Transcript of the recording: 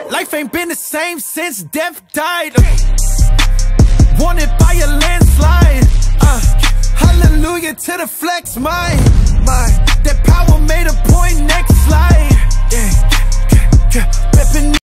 Life ain't been the same since death died. Wanted by a landslide. Hallelujah to the flex, my